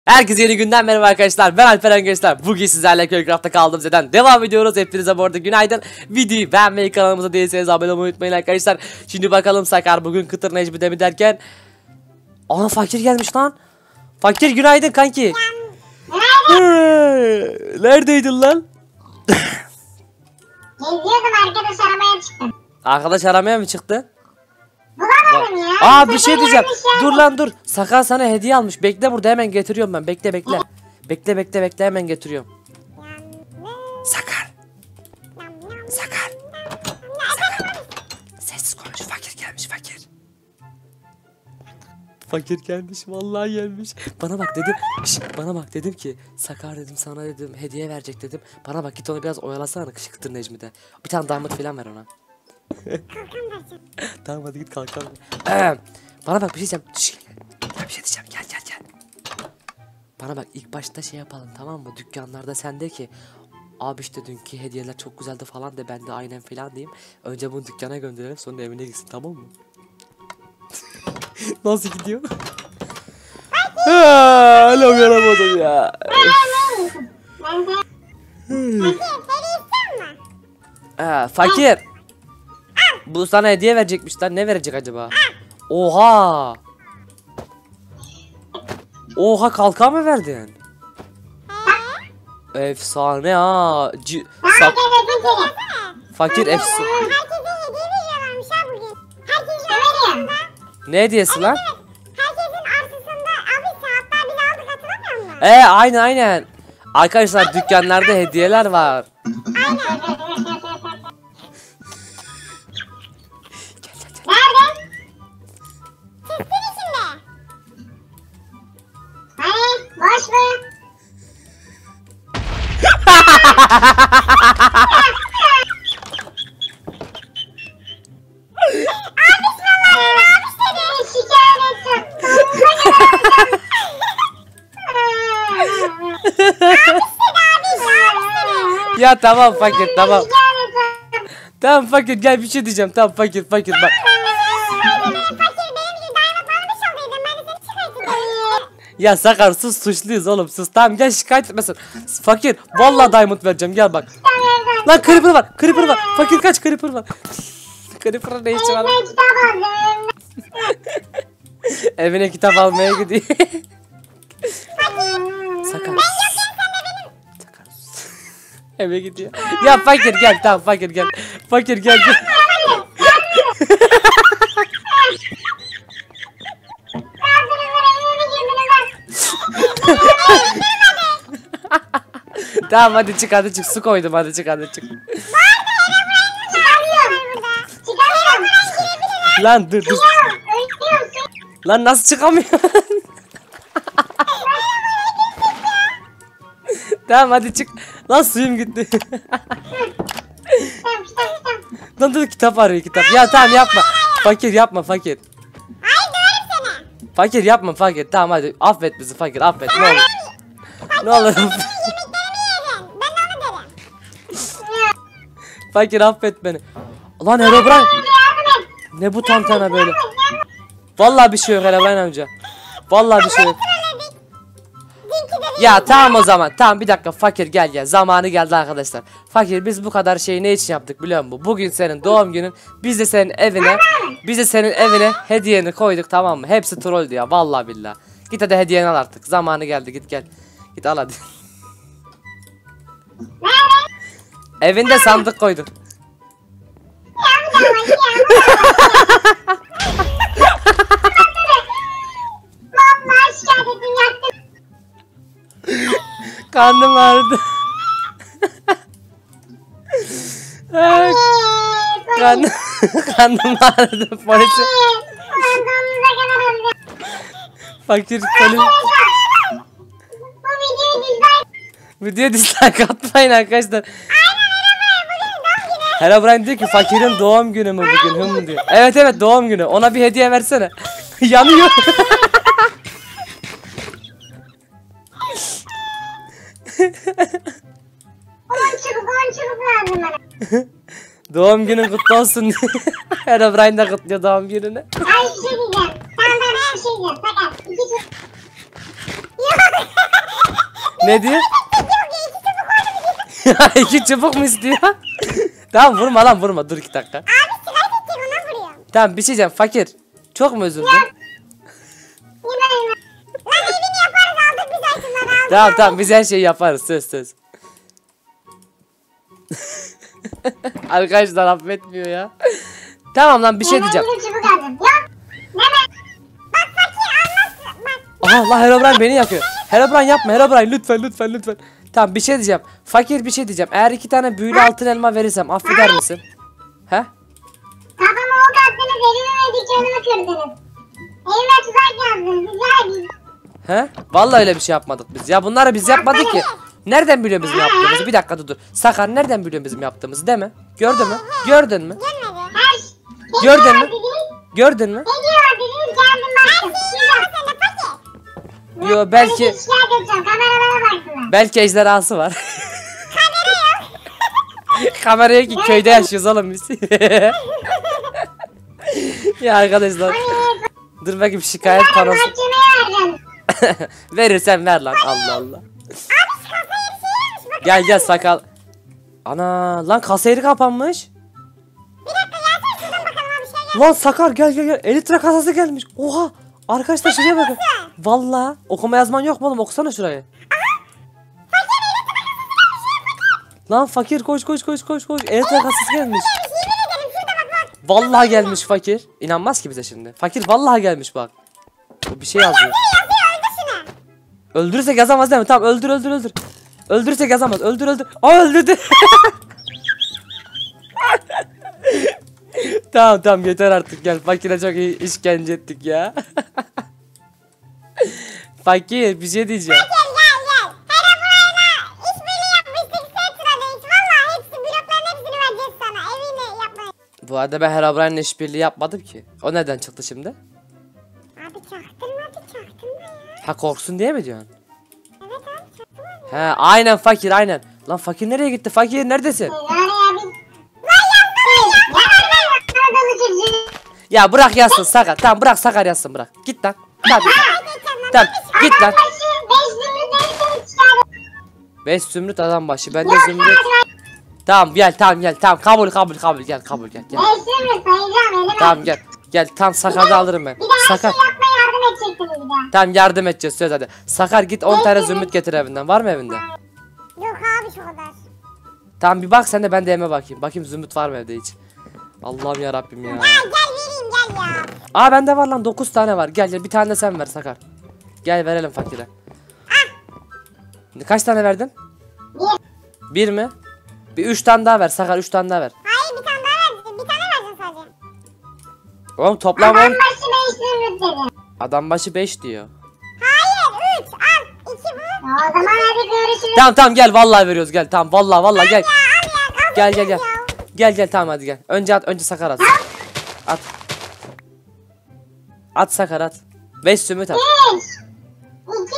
Herkese yeni günden merhaba arkadaşlar. Ben Alperen gençler. Bugün sizlerle Köycraft'ta kaldığımız yerden devam ediyoruz. Hepinize bu arada günaydın. Videoyu beğenmeyi, kanalımıza değilseniz abone olmayı unutmayın arkadaşlar. Şimdi bakalım Sakar bugün Kıtır Necmi'de mi derken. Ana Fakir gelmiş lan. Fakir günaydın kanki. Neredeydin lan? Geziyordum, arkadaş aramaya çıktım. Arkadaş aramaya mı çıktın? Bulamadım ya. Aa bir şey diyeceğim. Dur lan dur. Sakar sana hediye almış. Bekle burada hemen getiriyorum ben. Bekle. Bekle hemen getiriyorum. Sakar. Sessiz konuş. Fakir gelmiş fakir. Fakir gelmiş vallahi gelmiş. Bana bak dedim. Bana bak dedim ki Sakar dedim sana dedim hediye verecek dedim. Bana bak git onu biraz oyalasana Kıtır Necmi'de. Bir tane damat falan ver ona. Tamam hadi git kalkalım. Bana bak bir şey diyeceğim. Bir şey diyeceğim gel. Bana bak ilk başta şey yapalım tamam mı? Dükkanlarda sen de ki abi işte dünkü hediyeler çok güzeldi falan de ben de aynen falan diyeyim. Önce bunu dükkana gönderelim sonra evine gitsin tamam mı? Nasıl gidiyor? Hala uyanamadım ya. Fakir. Bu sana hediye verecekmiş lan. Ne verecek acaba? Oha. Oha kalkan mı verdin? Efsane ha. Fakir efsane. Ne hediyesi lan? Herkesin arsasında abi saatler bile aldık, hatırlamıyor musun? Aynen. Arkadaşlar dükkanlarda hediyeler var. Aynen. Gel. Nerede? Çizgin içinde. Hani boş mu? Ya tamam fakir tamam. Tamam fakir gel bir şey diyeceğim. Tamam fakir bak. Ya Sakar sus suçluyuz oğlum sus. Tamam gel şikayet etmesin. Fakir vallahi diamond vereceğim gel bak. Lan creeper var. Fakir kaç creeper var. Creeper'ın ne işi var? Evine kitap almaya gidiyor. Sakar. Eve gidiyor. Ya fakir gel tamam fakir gel. Fakir gel. Tamam hadi çık su koydum hadi çık. Lan dur. Lan nasıl çıkamıyorsun? Tamam hadi çık. Lan suyum gitti. Lan dur kitap arıyor kitap. Ya tamam yapma. Fakir yapma fakir. Fakir yapma fakir. Tamam hadi affet bizi fakir affet ne olur. Ne olur. Fakir affet beni. Lan Herobrine. Ne bu tantana böyle? Vallahi bir şey yok Herobrine amca. Vallahi bir şey yok. Ya tamam o zaman. Tamam bir dakika fakir gel. Zamanı geldi arkadaşlar. Fakir biz bu kadar şeyi ne için yaptık biliyor musun? Bugün senin doğum günün. Biz de senin evine hediyeni koyduk tamam mı? Hepsi trolldü ya vallahi billahi. Git hadi hediyeni al artık. Zamanı geldi git gel. Git al hadi. Evinde sandık koyduk. Karnım ağrıdı. Karnım ağrıdı polisi. Fakir polis. Video dislike atmayın arkadaşlar. Herobrine diyor ki fakirin doğum günü mü bugün diyor. Evet doğum günü. Ona bir hediye versene. Yanıyor. Doğum günün kutlu olsun diye. Herobrine de kutluyor doğum gününü. Ay bir şey diyeceğim. Sen bana bir şey diyeceğim. Fakat iki Ne diyor? İki çubuk mu istiyor? Tamam vurma lan vurma dur 2 dakika. Abi sigara çekecek ona vuruyorum. Tamam bir şey diyeceğim fakir. Çok mu üzüldün? Lan evini yaparız aldık biz açımları aldık. Tamam tamam biz her şeyi yaparız söz. Arkadaşlar affetmiyor ya. Tamam lan bir şey diyeceğim. Hemen çubuk aldım. Yok. Hemen. Bak fakir almazsın. Bak. Aha lan Herobrine beni yakıyor. Herobrine yapma Herobrine lütfen. Tamam bir şey diyeceğim. Fakir bir şey diyeceğim. Eğer 2 tane büyülü altın elma verirsem affeder misin? He? Kafama ok attınız evimi ve dükkanımı kırdınız. Evime tuzak yazdınız. Güzel bir. He? Vallahi öyle bir şey yapmadık biz. Ya bunları biz yapmadık ki. Nereden biliyor bizim yaptığımızı? Bir dakika dur. Sakar nereden biliyor bizim yaptığımızı değil mi? Gördün mü? Gördün mü? Gelmedi. Her şey. Gördün mü? Gördün mü? Ne diyor dediniz geldim baktım. Her şeyi var sende fakir. Yo belki Şikayet edeceğim. Kameralara baksınlar. belki ejderhası var. Kamera yok. Kameraya ki köyde yaşıyoruz oğlum biz. Ya arkadaşlar. Dur bakayım şikayet panosu. Mahkemeye vereceğim. Verirsen ver lan Allah Allah. Abi şu kasaya bir şey yemiş. Bak. Gel sakal. Ana lan kasa yeri kapanmış. Bir dakika gelsene şuradan bakalım abi bir şey gel. Lan Sakar gel. Elitra kasası gelmiş. Oha. Arkadaşlar şuraya bakın. Vallahi okuma yazman yok mu oğlum? Okusana şurayı. Lan fakir koş. Elitra kasası gelmiş. Yemin ederim şurada bak. Vallahi gelmiş fakir. İnanmaz ki bize şimdi. Fakir vallahi gelmiş bak. Bu bir şey yazıyor. Yazıyor öldür şunu. Öldürürsek yazamaz değil mi? Tamam öldür. Öldürürsek yazamaz. Öldür. Aa öldürdü. Tamam yeter artık gel. Fakire çok iyi işkence ettik ya. Fakir bir şey diyeceğim. Gel. Herobrine'a işbirliği yapmıştık. Setra'dayız. Valla hepsi blokların hepsini vereceğiz sana. Evini yapmaya. Bu arada ben Herobrine'le işbirliği yapmadım ki. O neden çıktı şimdi? Abi çaktırma ya. Ha korksun diye mi diyorsun? Evet abi çaktırma. He aynen fakir aynen. Lan fakir nereye gitti? Fakir neredesin? Yani abi. Lan yazsana ya. Anadolu çocuğu. Ya bırak yazsın Sakar. Tamam bırak Sakar yazsın bırak. Git lan. Tamam git lan. 5 zümrüt adam başı. Ben de zümrüt. Tamam gel. Tamam kabul gel. Tamam gel tam Sakar'da alırım ben. Bir daha Sakar. şey yapmaya yardım edecektiniz bir daha. Tamam yardım edeceğiz söz hadi. Sakar git 10 tane zümrüt getir evinden. Var mı evinde? Yok abi şu kadar. Tamam bir bak sen de ben de eve bakayım. Bakayım zümrüt var mı evde hiç. Allah'ım ya Rabbim ya. Gel vereyim gel ya. Aa bende var lan 9 tane var. Gel bir tane de sen ver Sakar. Gel verelim fakire. Kaç tane verdin? Bir mi? Bir 3 tane daha ver Sakar 3 tane daha ver. Hayır bir tane daha verdim. Bir tane verdim sadece. Oğlum toplam 10. Başı 5 zümrüt dedi. Adam başı 5 diyor. Hayır 3 al 2 bu. O zaman hadi görüşürüz. Tamam gel vallahi veriyoruz gel. Tamam vallahi gel. Al ya Gel. Gel tamam hadi gel. Önce Sakar at. At. At Sakar at. 5 zümrüt at. 5 2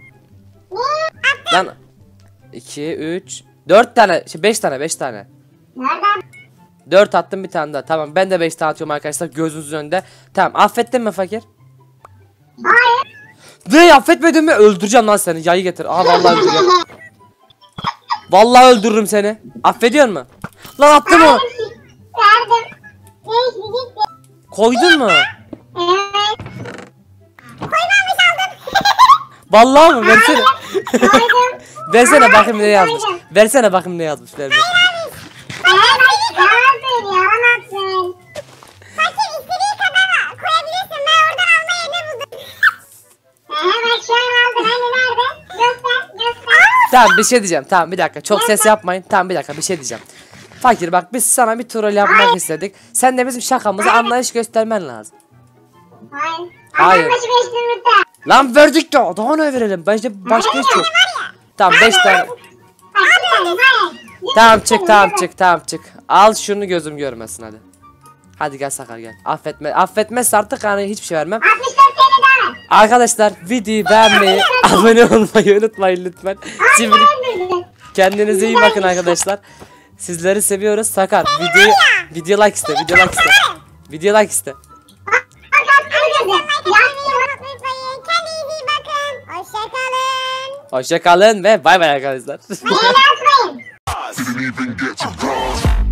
Lan 2 3 4 tane 5 tane. Nereden? 4 attım bir tane daha. Tamam ben de 5 tane atıyorum arkadaşlar gözünüzün önünde. Tamam affettin mi fakir? Hayır. Ne affetmedin mi? Öldüreceğim lan seni. Yayı getir. Aa vallahi öldüreceğim. Vallahi öldürürüm seni. Affediyor mu? Lan attım onu. Verdim. 5 gitti. Koydun mu? Evet. Koymamış aldım. Vallahi mı? Versene. Koydum. Versene bakayım ne yazmış. Versene bakayım ne yazmış. Ver. Evet. Yalan söylüyor. Yalan. Fakir istediği kadar koyabilirsin. Ben oradan alma yerini buldum. Bak şu an aldın. Hani nerede? Göster. Tamam bir şey diyeceğim. Tamam bir dakika. Çok ses yapmayın. Tamam bir dakika bir şey diyeceğim. Fakir bak biz sana bir troll yapmak istedik. Sen de bizim şakamızı anlayış göstermen lazım. Hayır. Hayır. Adam başı 5 zümrütte. Lan verdik ya. Daha ne verelim? Bence başka hiç yok. Tamam 5 tane. Abi hayır. Tamam çık. Al şunu gözüm görmesin hadi. Hadi gel Sakar gel. Affetmezse artık yani hiçbir şey vermem. 64 tane daha ver. Arkadaşlar videoyu beğenmeyi, abone olmayı unutmayın lütfen. Şimdi kendinize iyi bakın arkadaşlar. Sizleri seviyoruz. Sakar video like iste. Video like iste. Kendinize iyi bakın. Hoşçakalın. Hoşça kalın ve bay bay arkadaşlar. Beğeni atmayın. Didn't even get to cross.